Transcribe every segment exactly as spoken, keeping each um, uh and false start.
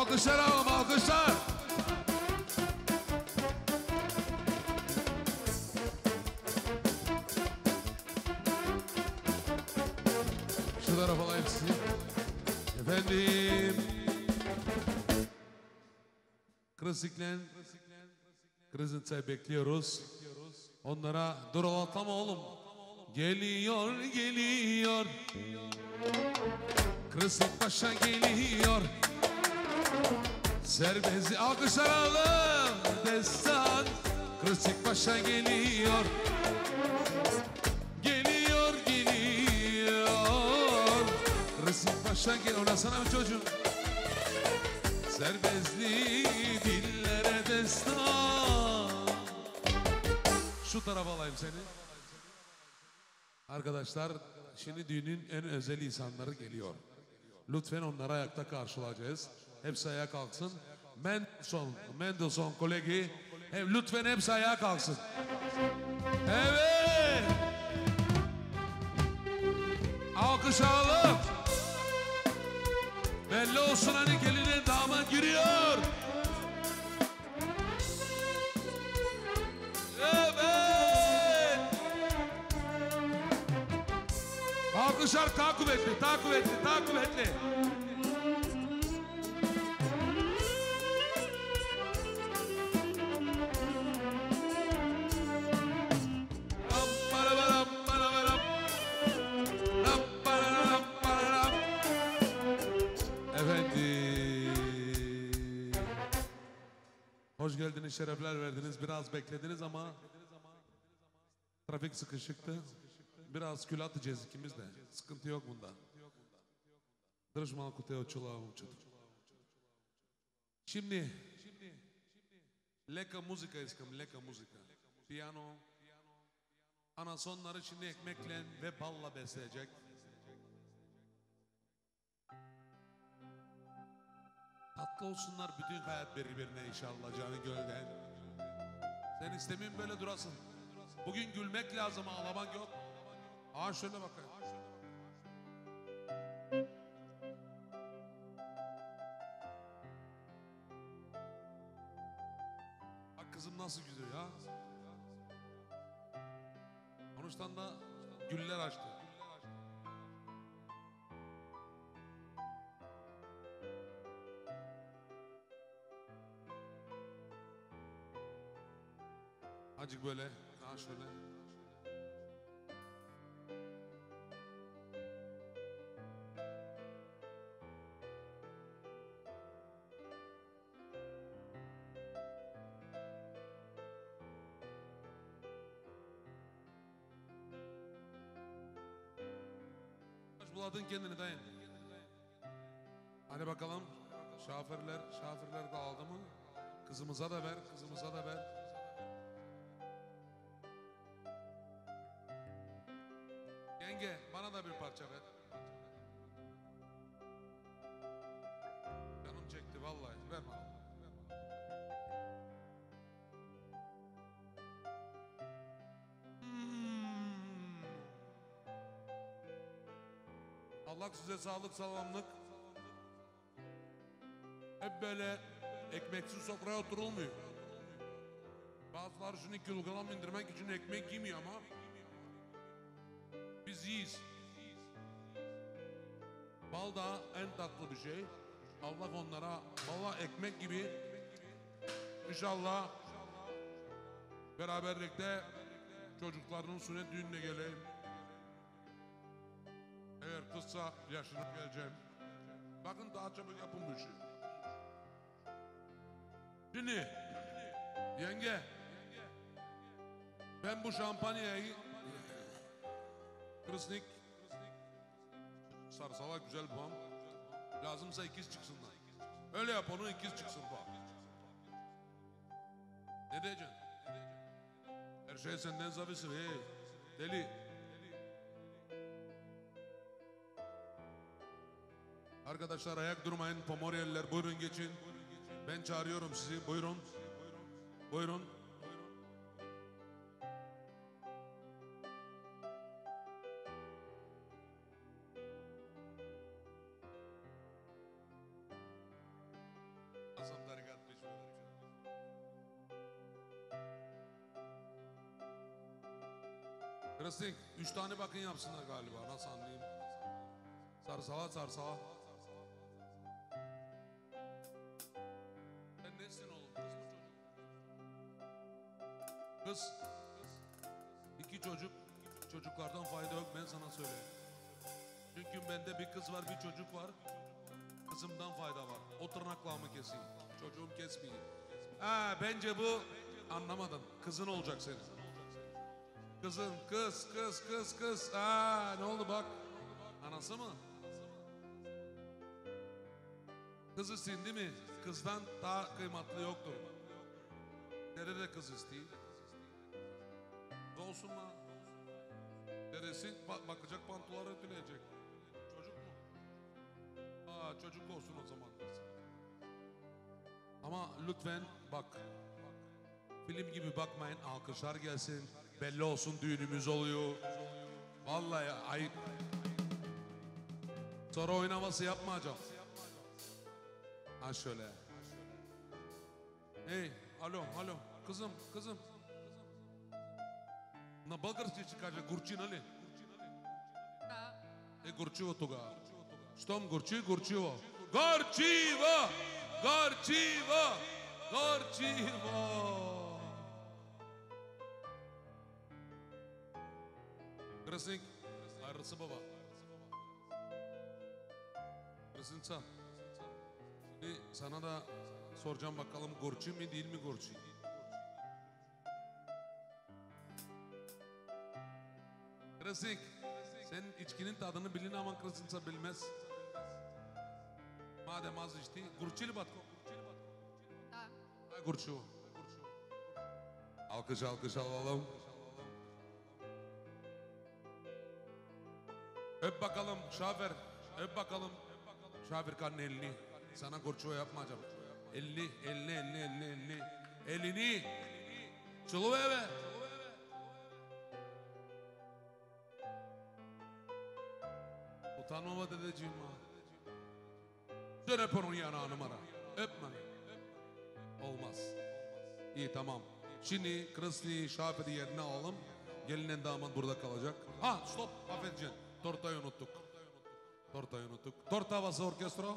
Alkışlar alalım, alkışlar. Şu tarafa alayım sizi. Efendim. Klasiklen, Krizintay bekliyoruz. Onlara dur atlama oğlum. Geliyor, geliyor. Krizlik Paşa geliyor. Serbezi alkışlar alalım. Destan. Krizlik Paşa geliyor. Geliyor, geliyor. Krizlik Paşa geliyor. Ona sana bir çocuğum. Serbezli dillere destan. Şu tarafa alayım seni. Arkadaşlar şimdi düğünün en özel insanları geliyor. Lütfen onları ayakta karşılayacağız. Hepsi ayağa kalksın. Mendelssohn, Mendelssohn kolegi. Hem lütfen hepsi ayağa kalksın. Evet. Alkış alalım. Belli olsun hani gelinin damat giriyor. Evet. Alkışlar daha kuvvetli, daha kuvvetli, daha kuvvetli. Hoş geldiniz, şerefler verdiniz. Biraz beklediniz ama trafik sıkışıktı. Biraz kül atacağız ikimiz de. Sıkıntı yok bunda. Drž malko te očela momčad. Şimdi leka muzika iskam, leka muzika. Piyano. Anasonları şimdi ekmekle ve balla besleyecek. Tatlı olsunlar bütün hayat birbirine inşallah canı gölden. Sen istemin böyle durasın. Bugün gülmek lazım, ağlamak yok. Aa şöyle bakayım. Bak kızım nasıl güzel ya. Konuştan da güller açtı. Azıcık böyle, daha şöyle. Buladın kendini dayın. Hadi bakalım. Şafirler, şafirler de aldı mı? Kızımıza da ver, kızımıza da ver. Yenge, bana da bir parça ver. Canım çekti vallahi. Ver bana. Hmm. Allah size sağlık, sağlamlık. Hep böyle ekmeksiz sofraya oturulmuyor. Bazıları şunu kilogram indirmek için ekmek yemiyor ama biz yiyiz. Bal da en tatlı bir şey. Allah onlara balla ekmek gibi inşallah beraberlikte çocuklarının sünnet düğününe geleyim. Eğer kızsa yaşına geleceğim. Bakın daha çabuk yapın bu işi. Şimdi yenge ben bu şampanyayı Kriznik sarsalar güzel puan. Lazımsa ikiz çıksınlar. Öyle yap onu ikiz çıksın puan. Ne diyeceksin? Her şey senden zavisi hey deli. Arkadaşlar ayak durmayın Pomoryalılar buyurun geçin. Ben çağırıyorum sizi buyurun. Buyurun. Krasnik, üç tane bakın yapsınlar galiba. Nasıl anlayayım? Sarsala sarsala. Sen nesin oğlum? Kız mı çocuk? Kız. İki çocuk. Çocuklardan fayda yok, ben sana söyleyeyim. Çünkü bende bir kız var, bir çocuk var. Kızımdan fayda var. O tırnaklarımı keseyim. Çocuğum kesmeyeyim. Ha, bence bu anlamadın. Kızın olacak senin. Kızın, kız, kız, kız, kız. Aa, ne oldu bak? Anası mı? Kız isteyin değil mi? Kızdan daha kıymetli yoktur. Nerede kız isteyeyim? Olsun mu? Neresi? Bak, bakacak pantolonu ötüleyecek. Çocuk mu? Aa, çocuk olsun o zaman. Ama lütfen bak. Film gibi bakmayın, alkışlar gelsin. Belli olsun düğünümüz oluyor. Vallahi ayıp. Sonra oynaması yapmayacağım. Ha şöyle. Hey, alo, alo. Kızım, kızım. Na български ще каже горчи, нали? Да. Е, горчиво тогава. Щом горчи, горчиво. Горчиво! Горчиво! Горчиво! Красник, ayrısı baba. Krasınca. Şimdi sana da soracağım bakalım gorçi mi değil mi gorçi? Krasnik, sen içkinin tadını bilin ama Krasınca bilmez. Madem az içti, gorçili batko. Да. Ha gorçu. Alkış alkış alalım. Öp bakalım Şafer, öp bakalım. Şafer kanın elini. Sana gorçu yapmayacağım. Elini, elini, elini, elini, elini. Elini. Çılıver be. Utanmama dedeciğim ha. Sen öp onun yanağını numara. Öpme. Olmaz. İyi tamam. Şimdi Krasni Şafer'i yerine alalım. Gelinen damat burada kalacak. Ha stop affedeceksin. Tortayı unuttuk. Tortayı unuttuk. Torta havası orkestro.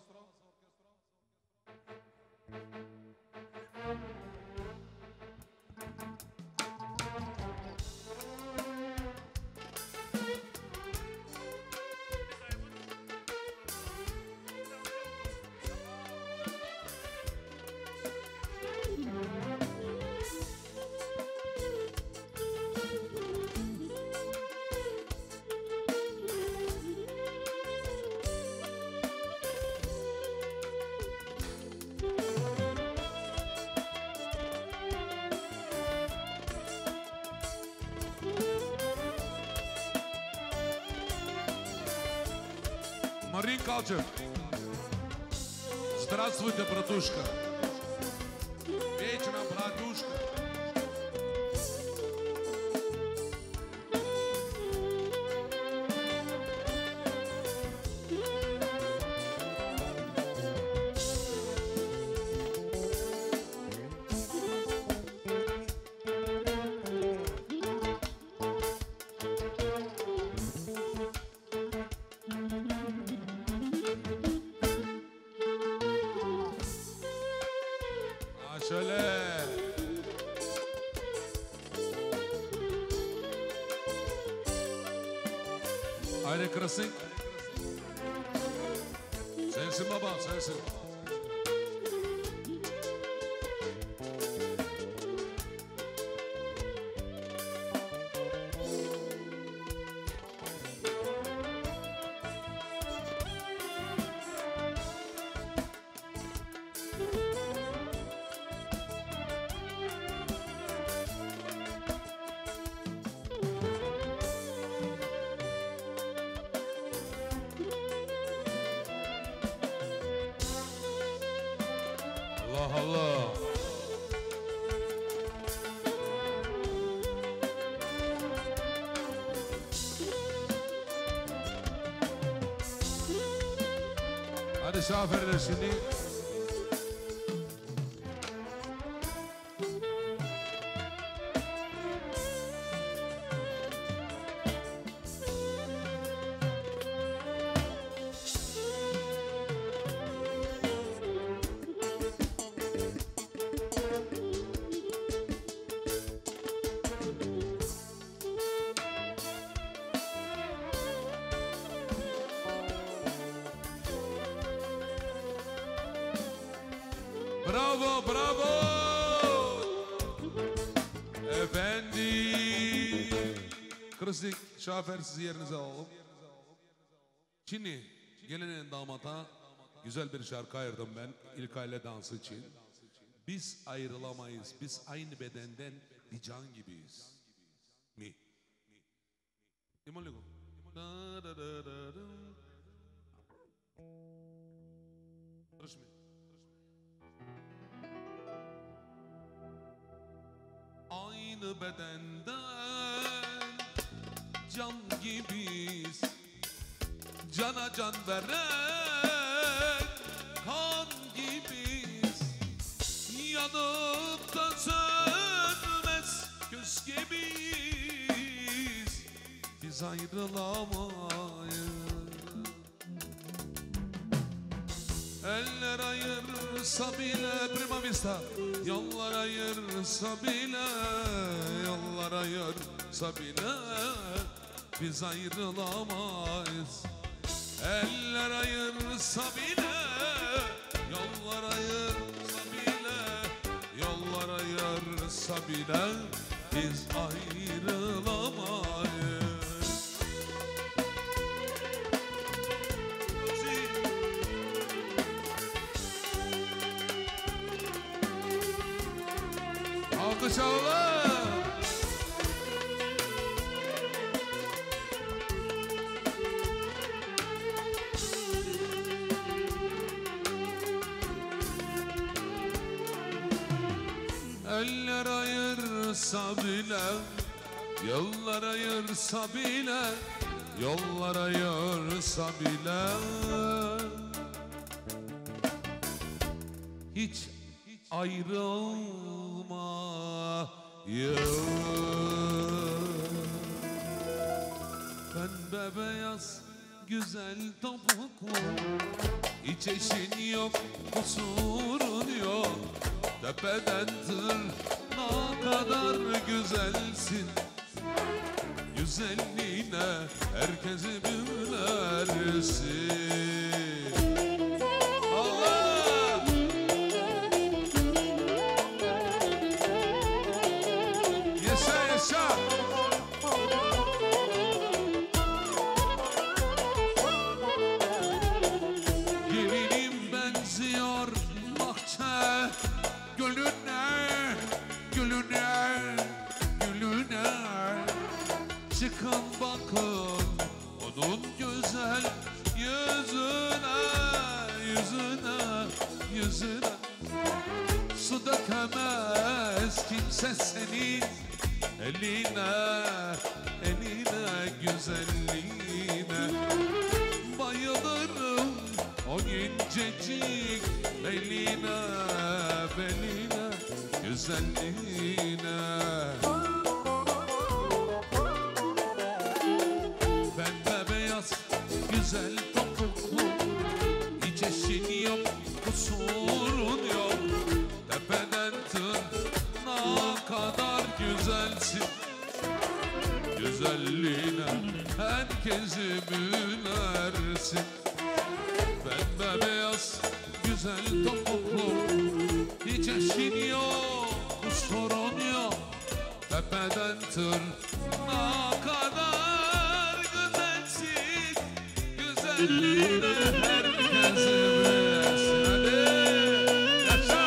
Марин Калчев. Здравствуйте, братушка. Вечно, братушка. Ha şöyle. Haydi Krasnik. Sensin baba, sensin. Allah Allah. Hadi Şafer'le şimdi. Bravo, bravo. Efendim. Kristik, şoför sizi yerinize alalım. Şimdi gelinin damata güzel bir şarkı ayırdım ben ilk aile dansı için. Biz ayrılamayız. Biz aynı bedenden bir can gibiyiz. Mi? İman lego. Da da da da da. Karışma. Aynı bedenden can gibiyiz. Cana can veren kan gibiyiz. Yanıp da sönmez küs gibiyiz. Biz ayrılamayız. Eller ayırsa bile prima vista. Yollar ayırsa bile, yollar ayırsa bile biz ayrılamayız. Eller ayırsa bile, yollar ayırsa bile, yollar ayırsa bile biz ayrılamayız. Alkış Allah! Eller ayırsa bile, yollar ayırsa bile, yollar ayırsa bile hiç ayrılmayız. Pembe beyaz güzel topuklu, hiç eşin yok, kusurun yok. Tepeden tırnağa kadar güzelsin. Güzelliğine herkesi bilersin. Allah! Yaşa yaşa! Gelinim benziyor bahçe gülüne, gülüne, gülüne. Çıkın bakın onun güzel yüzüne, yüzüne, yüzüne. Su dökemez kimse senin eline, eline, güzelliğine. Bayılırım o incecik beline, beline, güzelliğine. Pembe beyaz güzel topuklu, hiç eşin yok, kusurun yok. Tepeden tırnağa kadar güzelsin. Güzelliğine herkesi büyülersin. Pembe beyaz güzel topuklu, hiç eşin yok, kusurun yok. Tepeden tırnağa kadar güzelsin. Güzelliğine herkesi büyülersin. Hadi yaşa!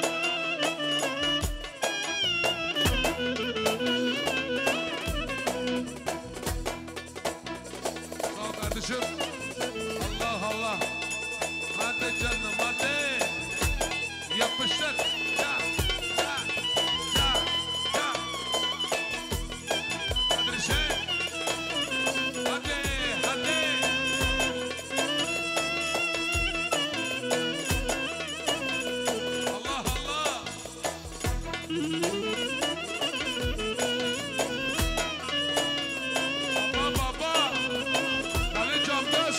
Sağ ol kardeşim. Allah Allah. Hadi canım hadi. Yapıştır. Ya, ya, ya, ya. Kardeşim. Hadi, hadi. Allah Allah. Baba baba. Ali Camdaş.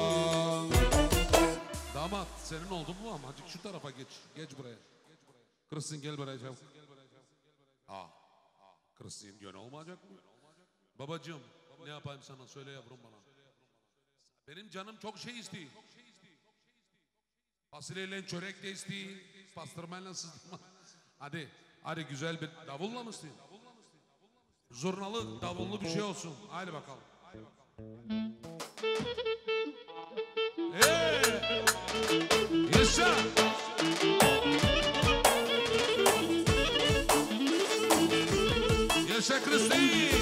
Damat senin oldun mu ama azıcık şu tarafa geç. Geç buraya. Kristin gel buraya çabuk. Aa, Kristin gön olmayacak mı? Babacığım ne yapayım sana söyle yavrum bana. Benim canım çok şey istiyor. Fasulyeyle çörek de istiyor. Pastırmayla sızdırma. Hadi, hadi güzel bir davulla mı istiyorsun? Zurnalı, davullu bir şey olsun. Haydi bakalım. Hey! Yaşa! Yaşa Kristin!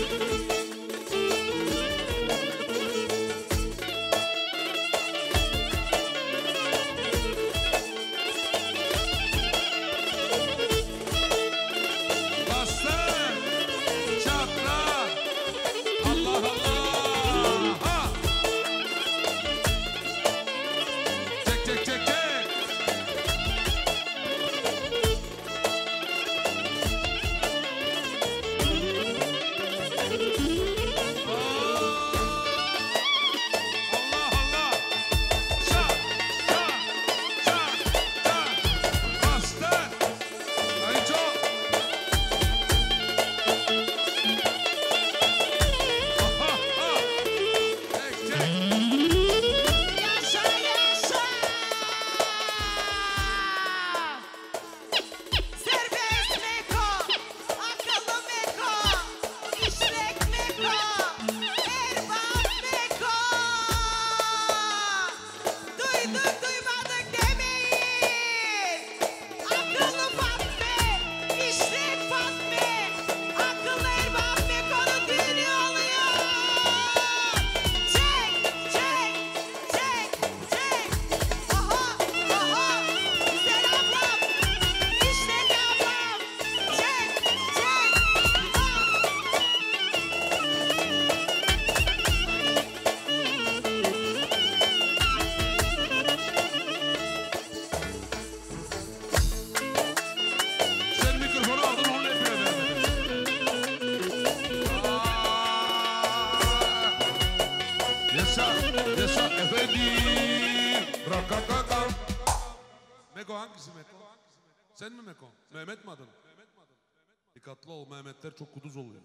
Meko hangisi Meko? Sen mi Meko? Mehmet mi adın? Dikkatli ol, Mehmetler çok kuduz oluyor.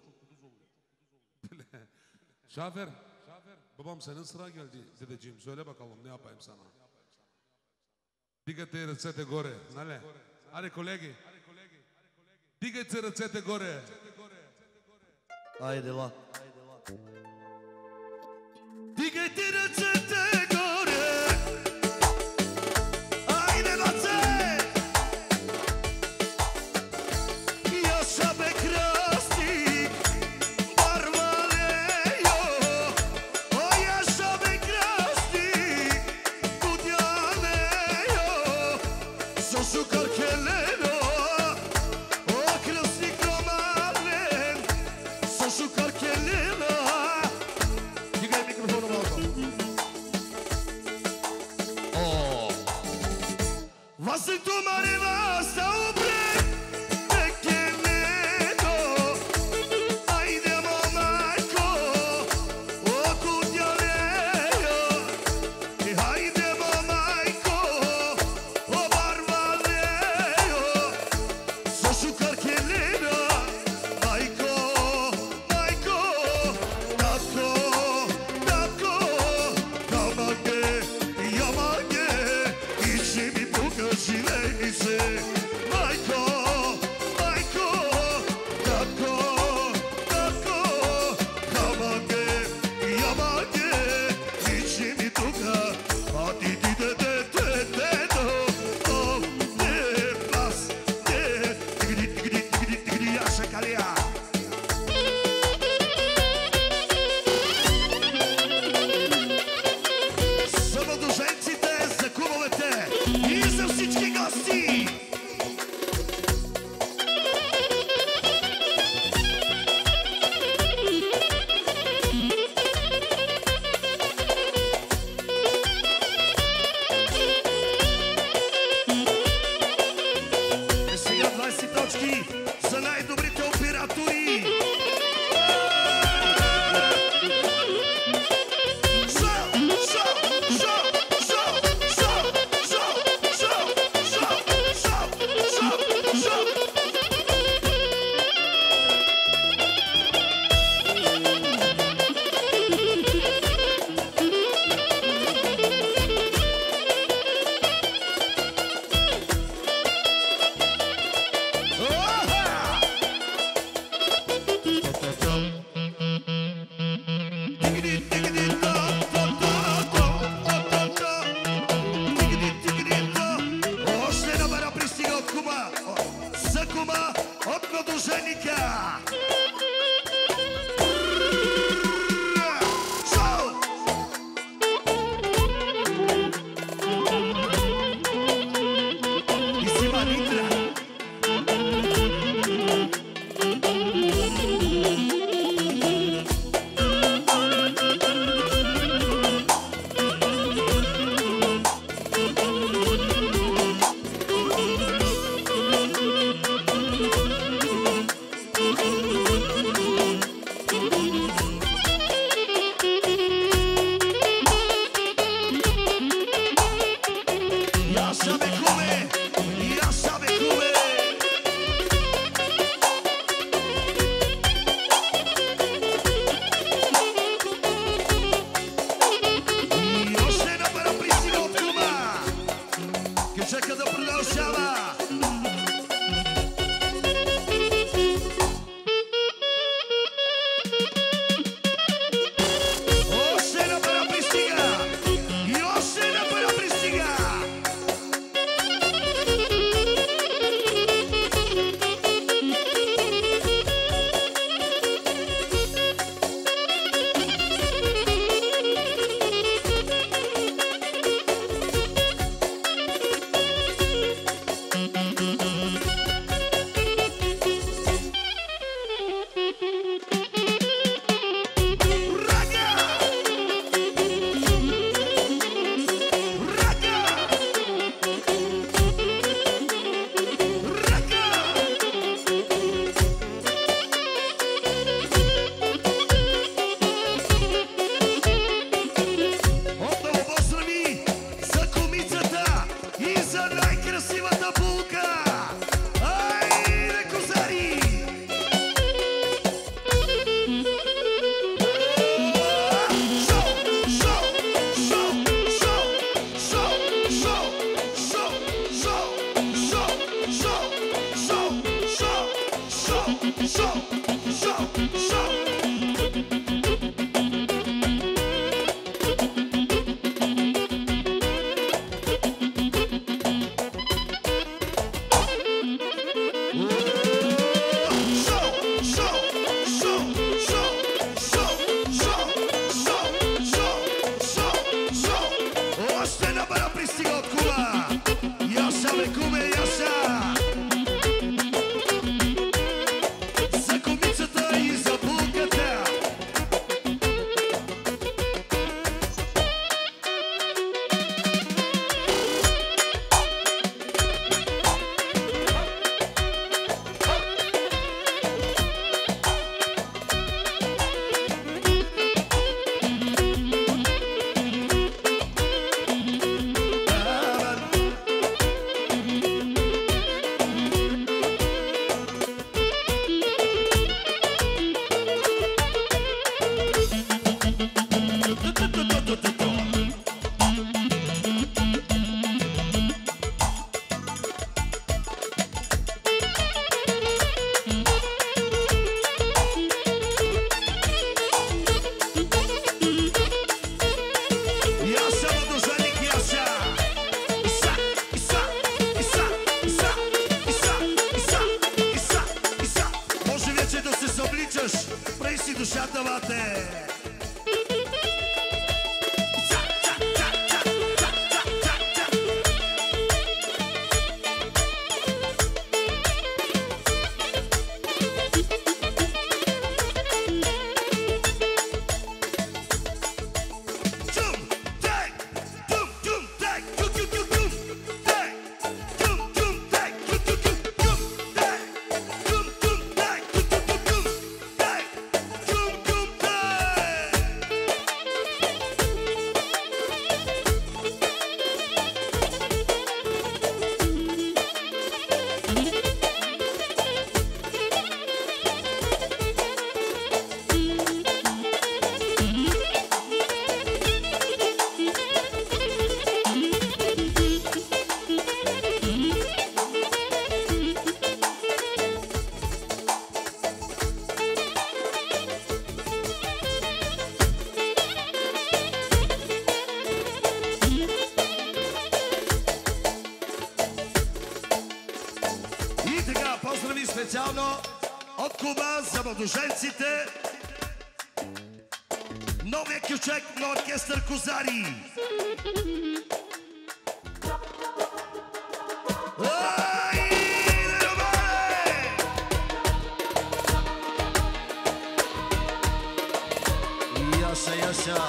Şafer, babam senin sıra geldi dedeciğim. Söyle bakalım ne yapayım sana. Digate racete gore. Nale? Hadi kolegi. Digate racete gore. Haydi lan. Digate racete gore. Haydi racete. Yaşa be krasnik. Barmalejo. O yaşa be krasnik. Budjanejo. Sosukar keleno. O krasnik romalen. Sosukar keleno. Digay mikrofonu balkon. Oh. Vasın tumari vasta ubre. Tekeleno. Ajdemo majko. O kudjalejo. I hajdemo majko. O barvalejo. Sosukar keleno. Majko, majko. Tatko, tatko. Kamage, yamage. İçimi bu gözüne ise. Majko, Женика! Шоу! И Сима Нитра! Ja sabe come, ja sabe come. Još jedna parapristina od kuma, che čeka da продължава. Още една парапристига, и още една парапристига. Отново поздрави за кумицата и за най-красивата булка! Айде, козари! Шоу, шоу, шоу, шоу, шоу, шоу, шоу, шоу, шоу, шоу, шоу, шоу, шоу, шоу, шоу. Още една бара пристига от Куба. Яша, бе, куме, яша. За кумицата и за булката. Яша, младоженик, яша. Иса, иса, иса, иса, иса, иса, иса, иса. Може вече да се събличаш, прей си душата, бате. Иса, ца, ца, ца, ца, ца, ца, ца. Tum, tak, tum, tum, tak, tum, tum, tum, tum, tak. Tum, tum, tak, tum, tum, tum, tum, tak. Tum, tum, tak, tum, tum, tum, tum, tak. Tum, tum, tak. И така, поздрави специално от Куба за младоженците. Новия кючек на оркестър Козари. Ай, нормале! Яша, яша.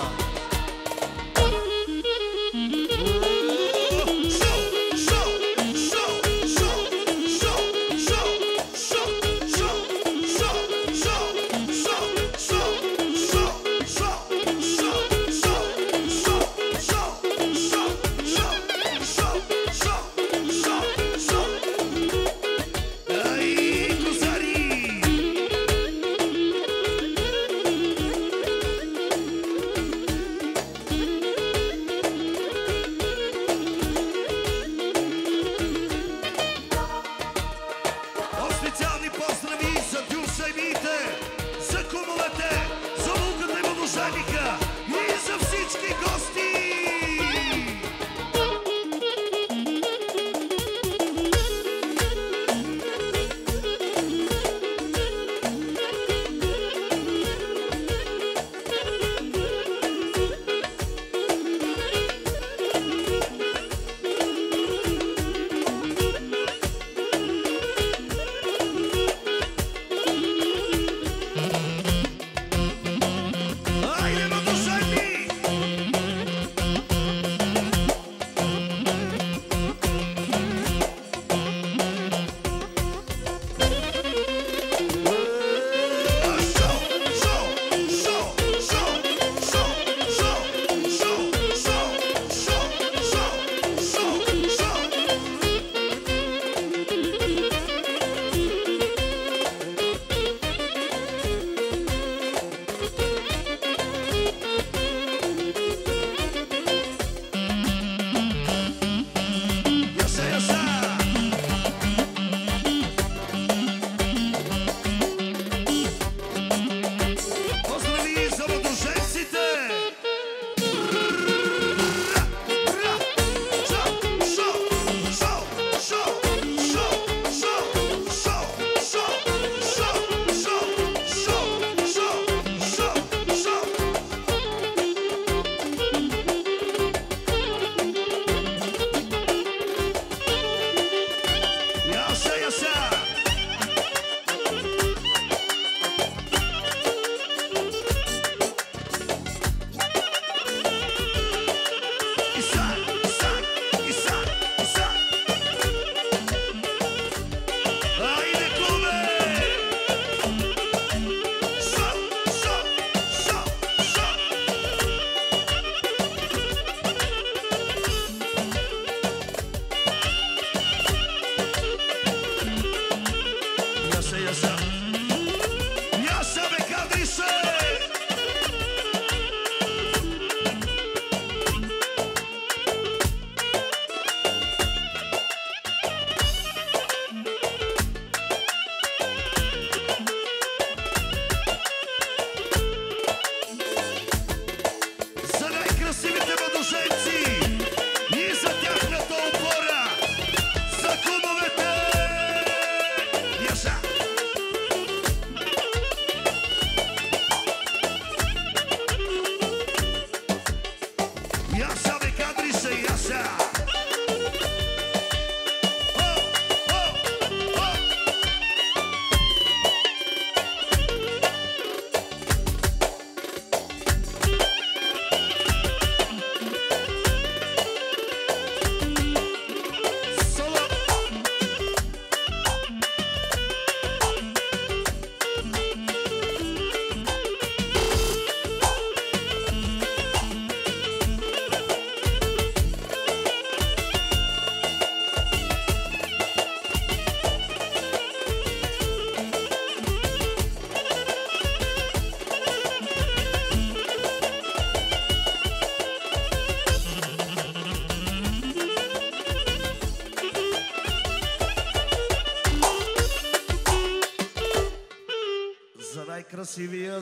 Красивия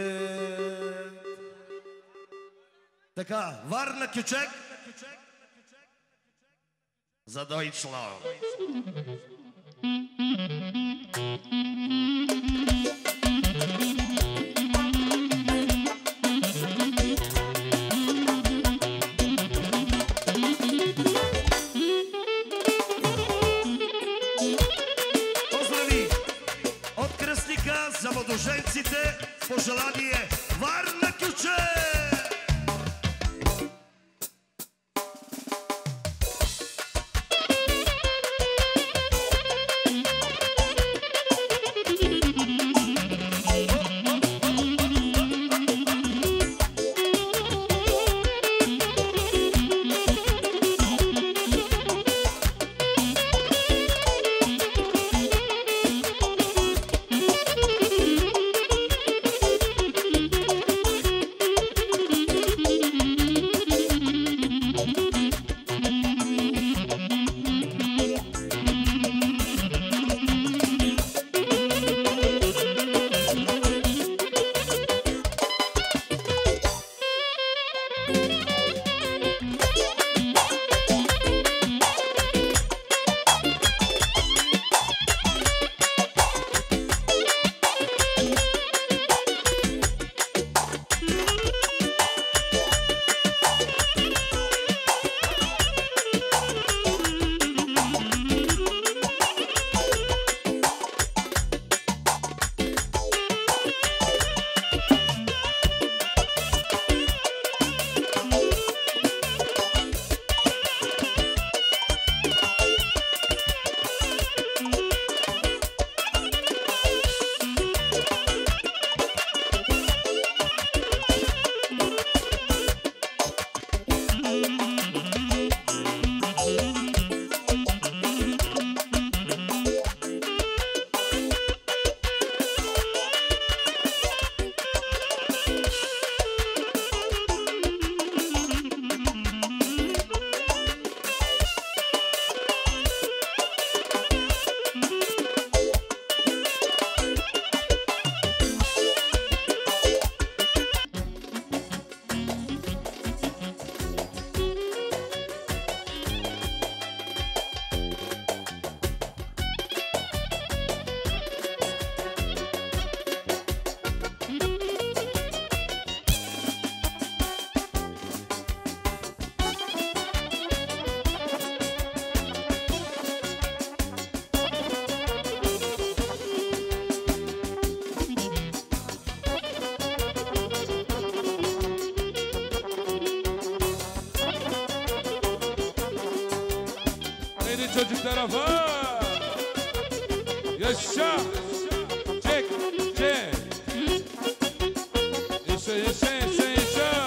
зет. Така, Варна Кючек за Deutschland. mladožencite, poželanje Varna Ključe! Çocuklara var. Yaşa. Çek, çek. Yaşa, yaşa, yaşa, yaşa.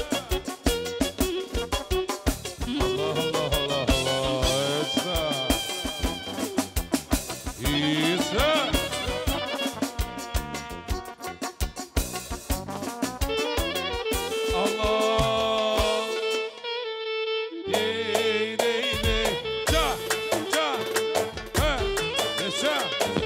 Allah, Allah, Allah, Allah. Yaşa. Yaşa. Allah. Dey, dey, dey. Ça, ça. He. Yaşa.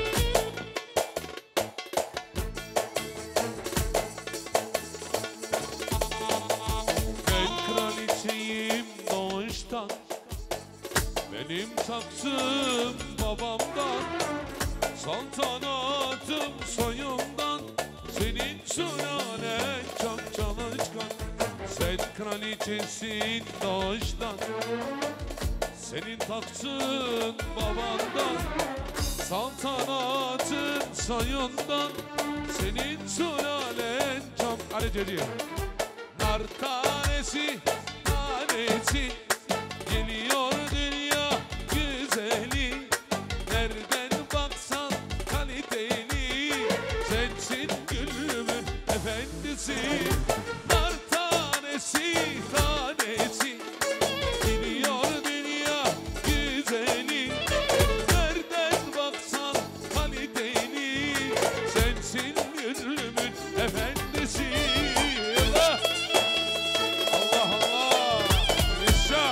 Ben kraliçeyim doğuştan. Benim taksım babamdan. Saltanatım soyumdan. Senin sülalen çok çalışkan. Sen kraliçesin doğuştan. Senin taksın babandan. Saltanatın soyundan. Senin sülalen çok... Hadi Cedi. Nar tanesi, tanesi. Geliyor dünya güzeli. Nereden baksan kaliteli. Sensin gülümün efendisi. Nar tanesi, tanesi. Geliyor dünya güzeli. Nereden baksan kaliteli. Sensin gülümün efendisi. Allah Allah Allah. Yaşa.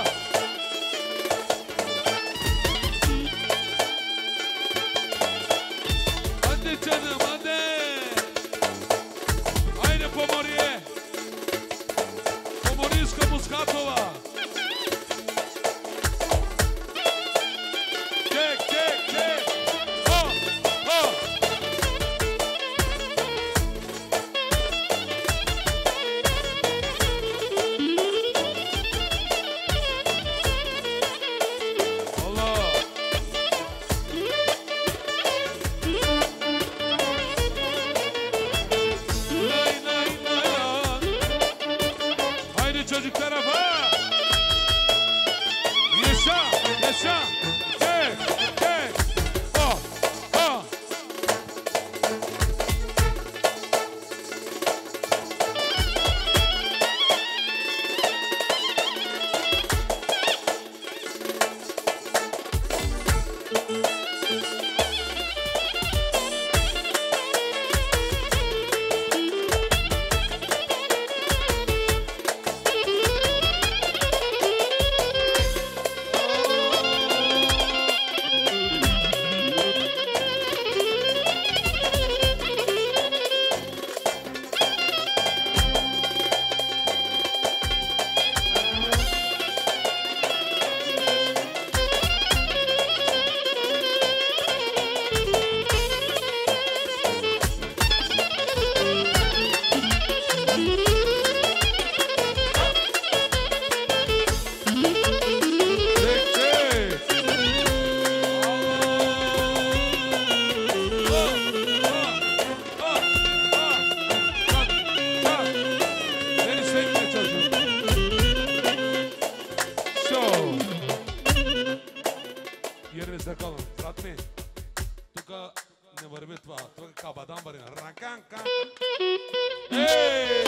bakalım. Ratmi. Tuka ne varbit va. Tuka kabadan var ya. Rakan kan. Hey!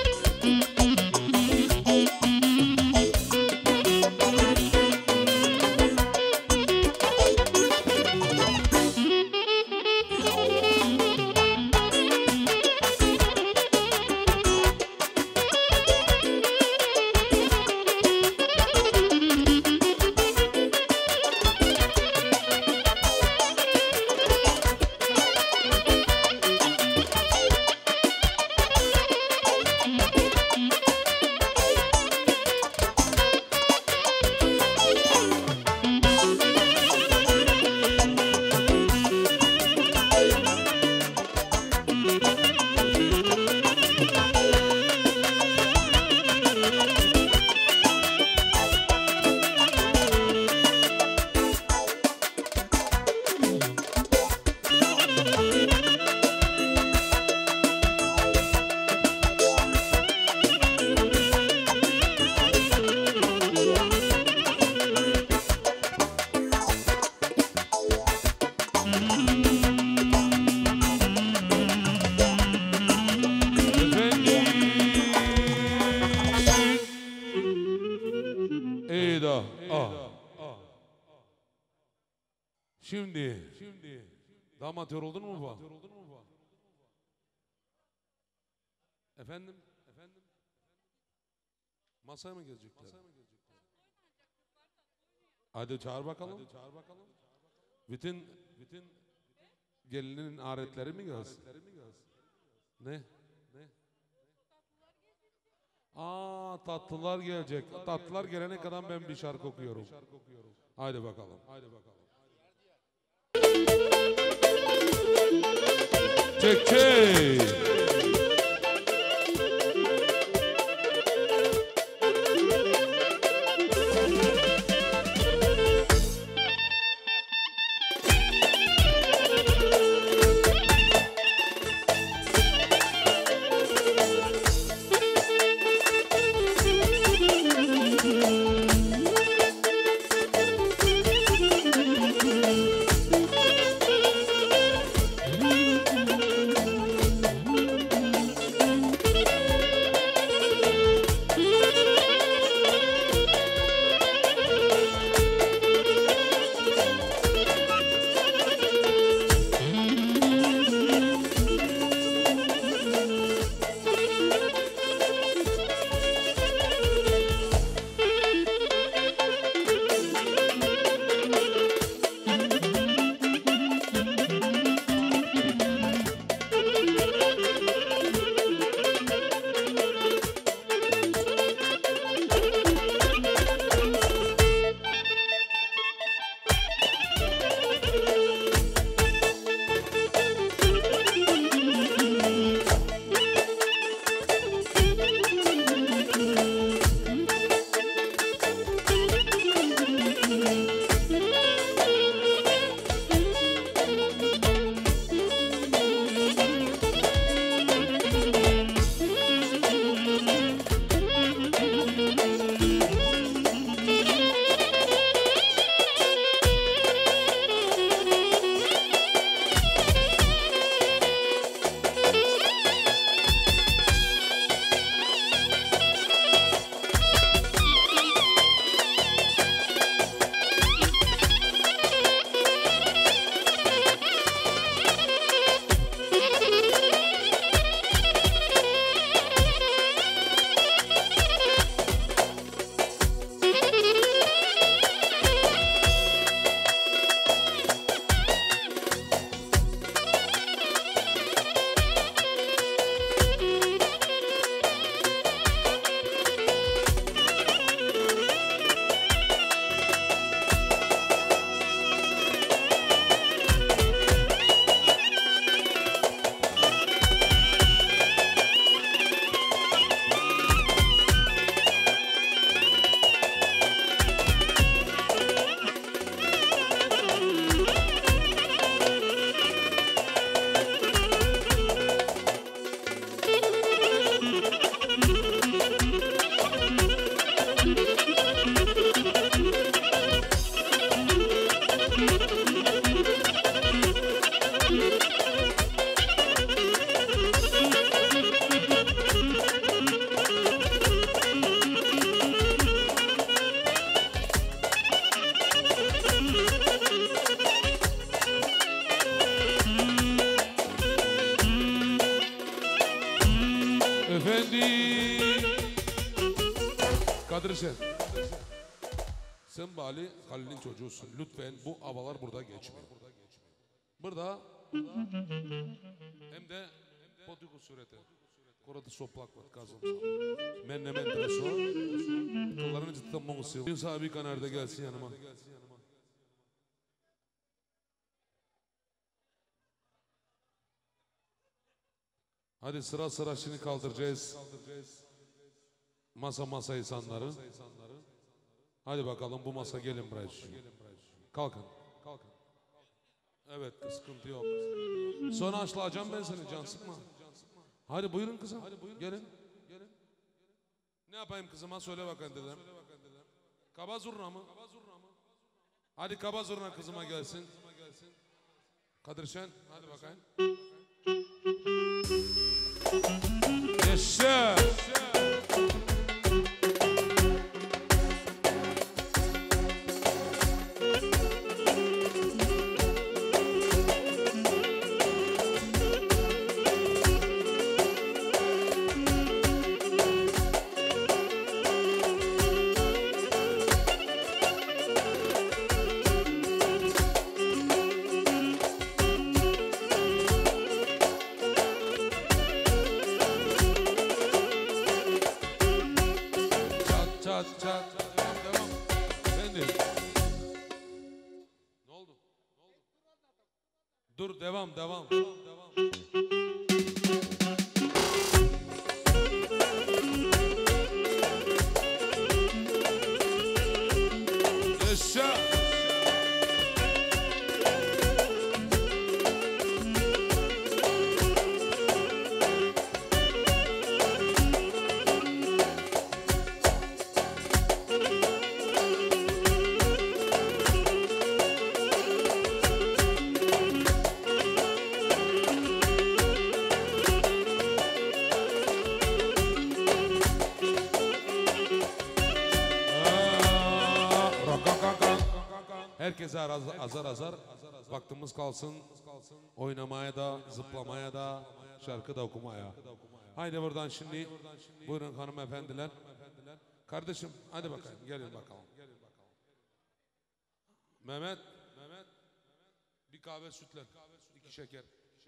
Eyda. Ah. Şimdi. Şimdi. Damat yoruldun mu bu? Efendim? Efendim? Masaya mı gelecekler? Hadi çağır bakalım. Hadi çağır bakalım. Bütün bütün gelinin aletleri mi gelsin? Ne? Ne? Aa, tatlılar gelecek. Tatlılar gelene kadar ben bir şarkı okuyorum. Haydi bakalım. Haydi bakalım. Çek çek. Kadir Şen, sen Bali Halil'in çocuğusun. Lütfen bu havalar burada geçmiyor. Burada hem de potiku sureti. Korada soplak var kazım. Men ne men dreso. Kıllarını cidden mongusil. Bir sahibi kanarda gelsin yanıma. Hadi sıra sıra şimdi kaldıracağız. Masa masa insanları. Hadi bakalım bu masa gelin buraya. Kalkın. Evet sıkıntı yok. Sonra açlayacağım ben seni can sıkma. Hadi buyurun kızım. Gelin. Ne yapayım kızıma söyle bakayım dedim. Kaba zurna mı? Hadi kaba zurna kızıma gelsin. Kadir Şen hadi bakayım. Yaşa. Çat çat. Devam. Efendim. Ne oldu? Dur devam devam. Yaşa. Herkese azar azar, azar. Vaktimiz kalsın oynamaya da, zıplamaya da, şarkı da okumaya. Haydi buradan şimdi buyurun hanımefendiler. Kardeşim hadi bakalım gelin bakalım. Mehmet, bir kahve sütle, iki şeker.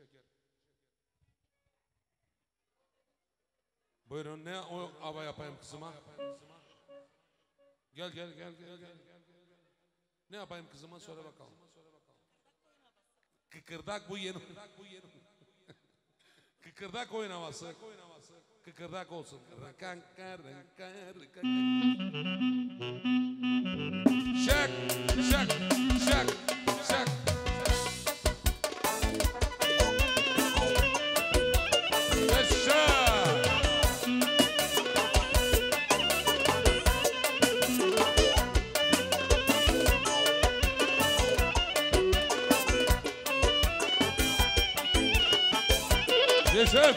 Buyurun ne o hava yapayım kızıma? Gel gel gel gel gel. Ne yapayım kızıma söyle bakalım. Kıkırdak bu yeni. Kıkırdak oynaması. Kıkırdak olsun. Şak şak şak şak. Yaşa. Yaşa.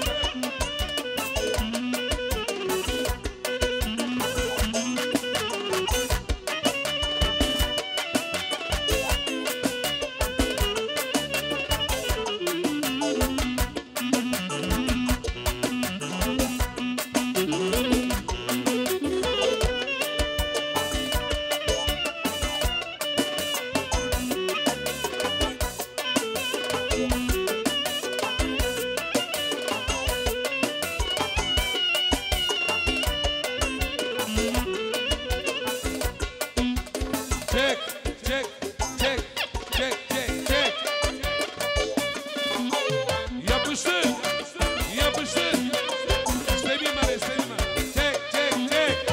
Çek, çek, çek, çek, çek, çek. Yapıştır, yapıştır. İstediğim ben, istediğim ben. Çek, çek, çek.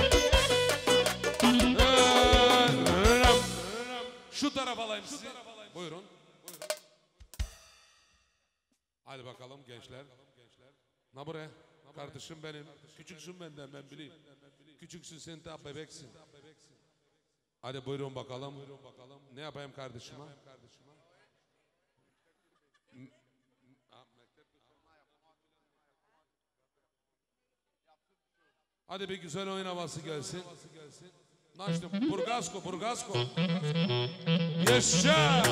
Şu taraf alayım sizi. Buyurun. Hadi bakalım gençler. Ne buraya? Kardeşim benim. Küçüksün benden ben bileyim. Küçüksün sen daha bebeksin. Hadi buyurun bakalım. Ne yapayım kardeşime? Hadi bir güzel oyun havası gelsin. Naçtım. Burgasko, Burgasko. Yaşa!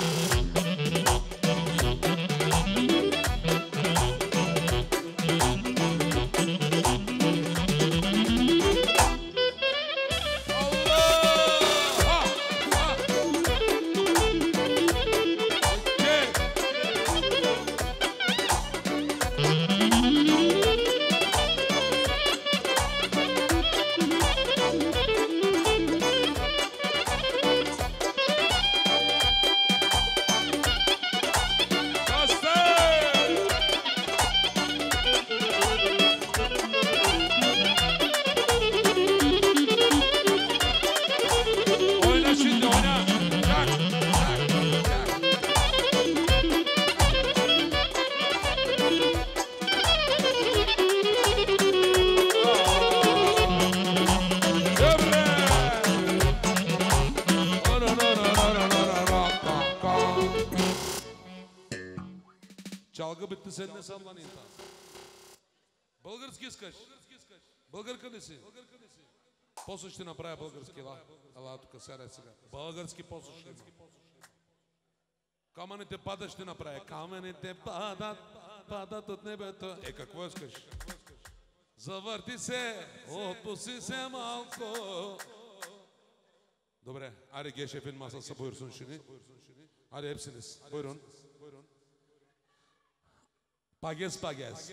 Çalgı bitti, sen ne sallanayım ta? Български искаш? Българка ли си? После ще направя български, ела. Ела тук, сядай сега. Български после ще. Камъните падат ще направя. Камъните падат, падат от небето. Е, какво искаш? Завърти се, отпусти се малко. Добре, аре Гешеф'in masası buyursun şimdi. Hadi hepsiniz, buyurun. Pages pages.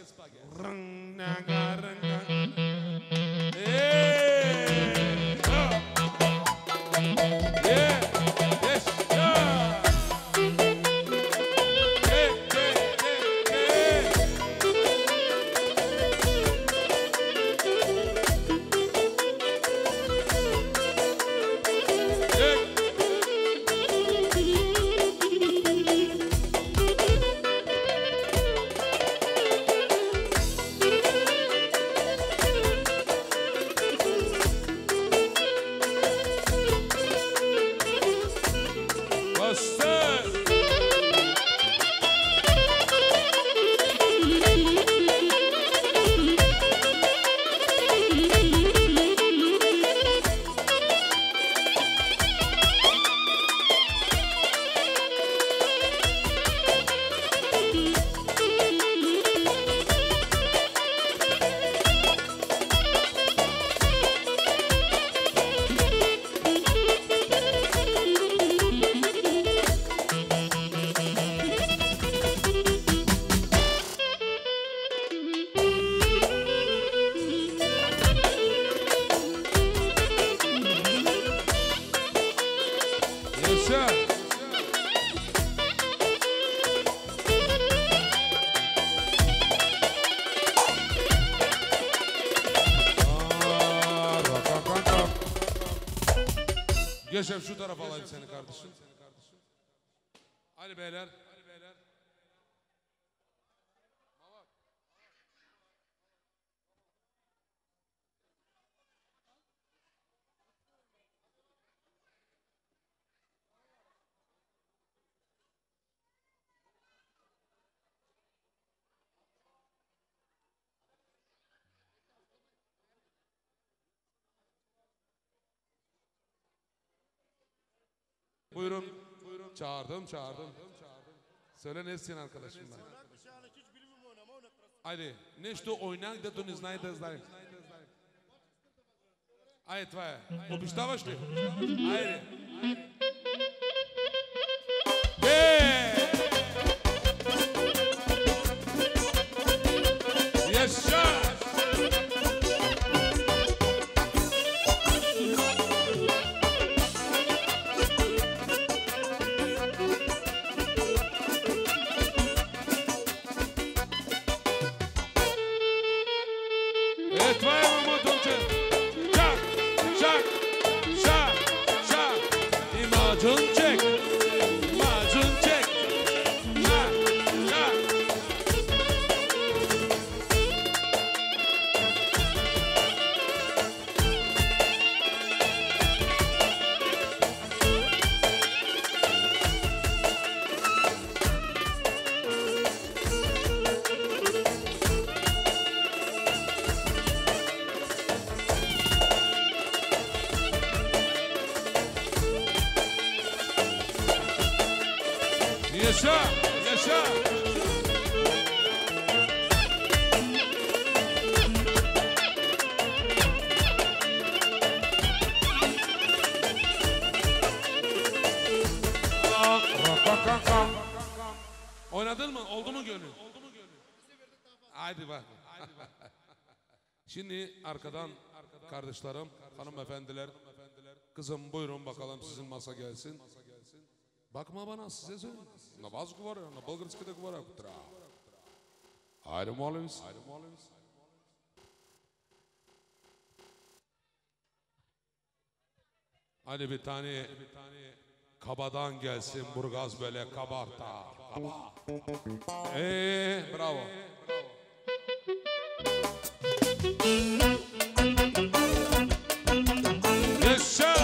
Geçelim şu tarafa alayım seni kardeşim. Hadi beyler. Buyurun. Buyurun. Çağırdım, çağırdım. Söyle ne istiyorsun arkadaşım ben? Haydi, нещо ойнак, дето не знае да знае. Айде, това е. Обещаваш ли? Айде. Е! Яша! Това е, мамо, Тонче. Чак, чак, чак, чак. Има Yaşa, yaşa. Oynadın mı? Oldu mu gönül? Haydi bak. Şimdi arkadan kardeşlerim, hanımefendiler, kızım buyurun bakalım sizin masa gelsin. Bakma bana size söyleyeyim. На вас говорю, на български да говоря. Haydi molim ви се. Hadi bir tane kabadan gelsin Burgaz böyle kabarta. Kaba. Eee bravo. Yaşa.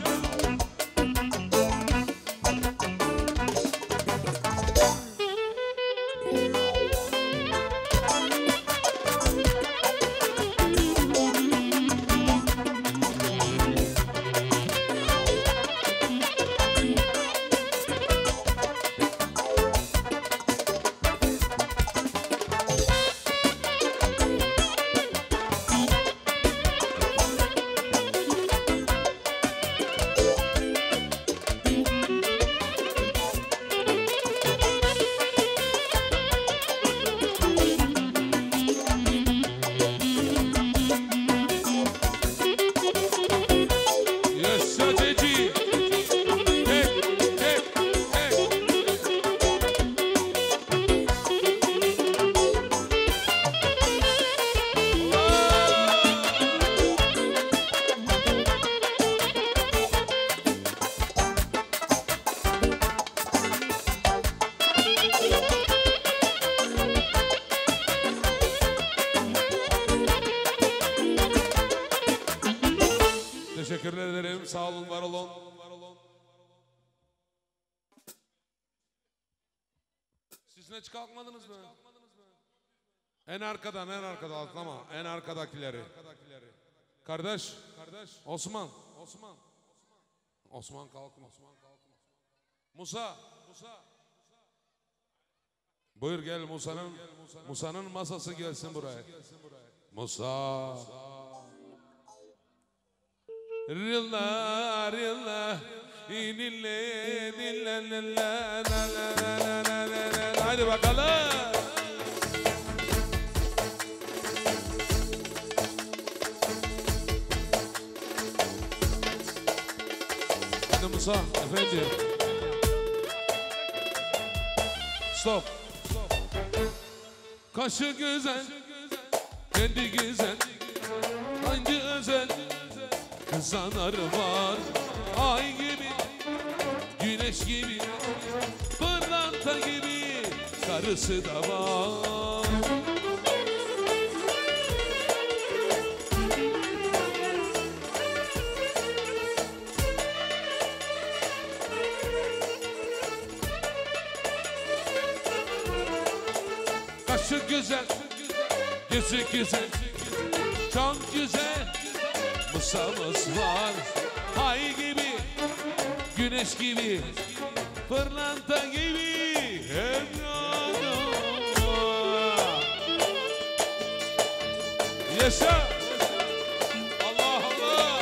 Teşekkürler ederim. Sağ olun, var olun. Siz ne kalkmadınız mı? En arkadan, en arkadan atlama. En arkadakileri. Kardeş, Osman. Osman. Osman kalkma. Musa. Buyur gel Musa'nın Musa'nın masası gelsin buraya. Musa. Rilla rilla inille dille la la la la la. Hadi bakalım. Hadi Musa efendim. Stop. Kaşı güzel, kendi güzel, hangi özel kızanları var. Ay gibi, güneş gibi, pırlanta gibi, karısı da var. Kaşı güzel, yüzü güzel, çok güzel. Musa'mız var, ay gibi, güneş gibi, pırlanta gibi. Yaşa! Allah Allah!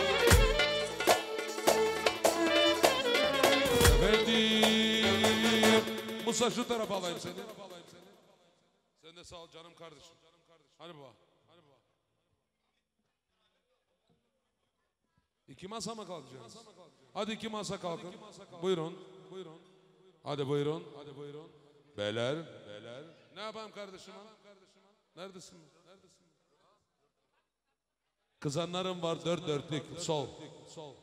Efendim, Musa şu tarafa alayım seni. Sen de sağ ol canım kardeşim. Hadi baba. İki masa mı kalkacağız? Hadi iki masa kalkın. Buyurun. Buyurun. Hadi buyurun. Hadi buyurun. Beyler. Beyler. Ne yapayım kardeşim? Neredesin? Neredesin? Kızanlarım var dört dörtlük. Sol. Sol.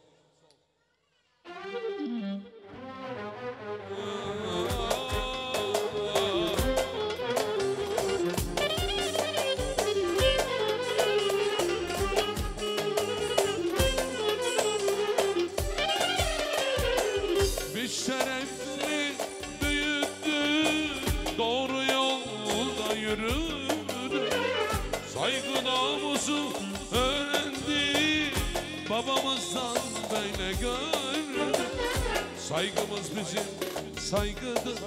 Şerefli büyüttü, doğru yolda yürüdü. Saygı namusu öğrendi, babamızdan böyle gördü. Saygımız bizim saygıdır.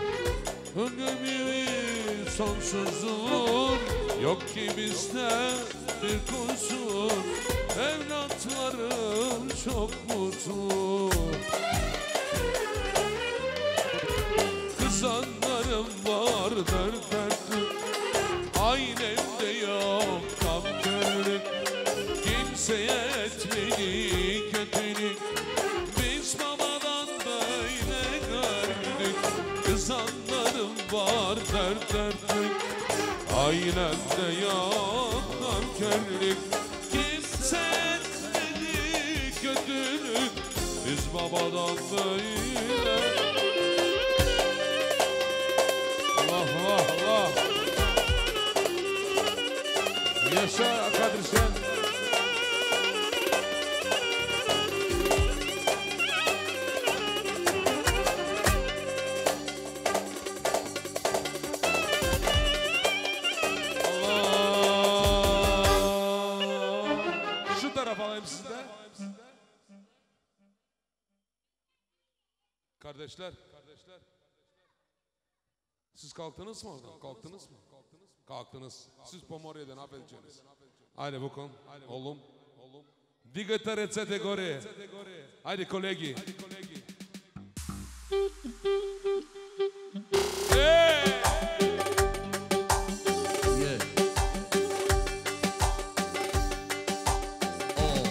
Ömrümüz sonsuzdur. Yok ki bizde bir kusur. Evlatlarım çok mutlu. Kızanlarım var dört dörtlük. Ailemde yok tam körlük. Kimseye etmedi kötülük. Biz babadan böyle gördük. Kızanlarım var dört dörtlük. Ailemde yok körlük. Kimse etmedi kötülük. Biz babadan böyle. Allah Allah Allah. Yaşa Kadir Şen. Şu tarafa alayım sizde. Kardeşler, kardeşler. Siz kalktınız mı oradan? Kalktınız mı? Kalktınız. Siz Pomorya'dan affedeceksiniz. Haydi bakalım. Oğlum. Digate ręce do góry. Haydi kolegi. Hey! Yeah. Oh.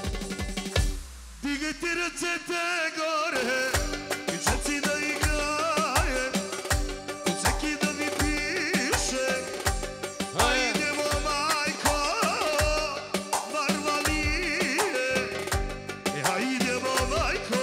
Digate ręce do góry. Dzieci da igraje. Kuceki da mi piše. Hajdemo majko. Barvalije. E hajdemo majko.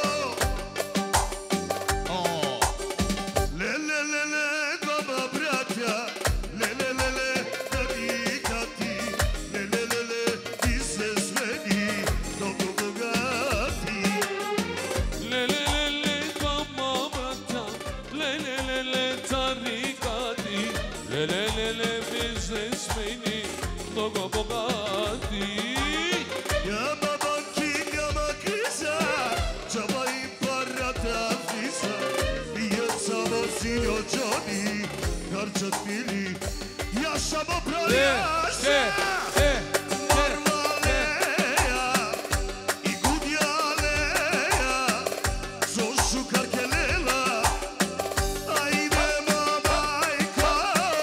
Oh. Le le le le baba braća. Le le le le tati tati. Le le le le biz se svedi dobro bogati. Le le le le baba brata. Le le le le tarikati. Le le le le biznesmeni. Mnogo bogati. Ya baban kim ya makriza. Çaba imparata fisa. Io samo sinjo Johnny. Karčat bili. Ja samo De, pravijaša. de, de, de. Marvaleja. I gudjaleja. Zošu karkelela. Ajdemo majko.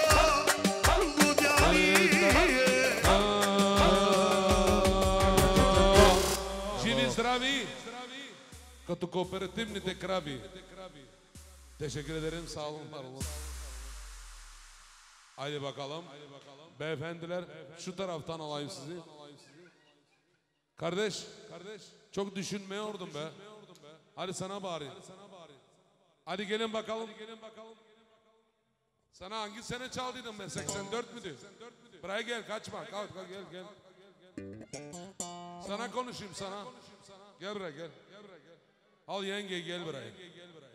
Gudjalije. Живи здрави, като кооперативните крави. Teşekkür ederim, sağ olun, var olun. Haydi bakalım. Beyefendiler, şu taraftan alayım sizi. Kardeş, kardeş, çok düşünmüyordum be. Hadi sana bari. Hadi gelin bakalım. Sana hangi sene çaldıydım ben? seksen dört müydü? Buraya gel, kaçma. Kalk, kalk, gel, gel. Sana konuşayım sana. Gel buraya gel. Al yenge gel buraya.